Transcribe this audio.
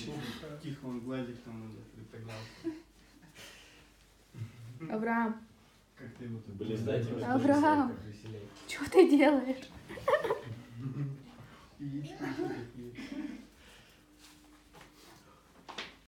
Тихо, он глазик там уже приподнялся. Авраам. Как ты его тут Авраам, что ты делаешь?